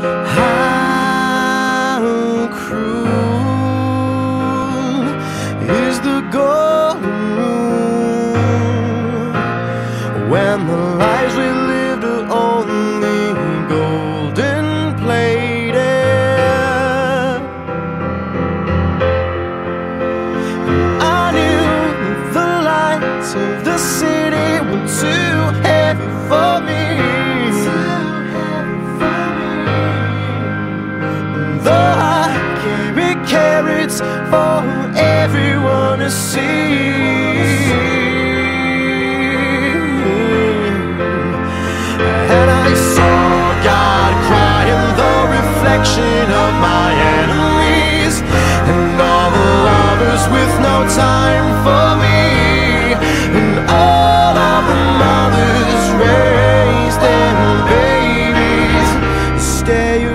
How cruel is the golden rule when the lives we lived are only golden plated. I knew the lights of the city were too heavy for me. Though I carry carrots for everyone to see, and I saw God cry in the reflection of my enemies, and all the lovers with no time for me, and all of the mothers raised their babies. Stay